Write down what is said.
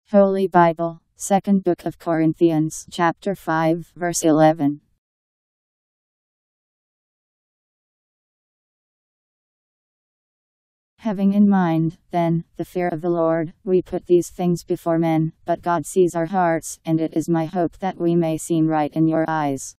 Holy Bible, Second Book of Corinthians, chapter 5, verse 11. Having in mind, then, the fear of the Lord, we put these things before men, but God sees our hearts, and it is my hope that we may seem right in your eyes.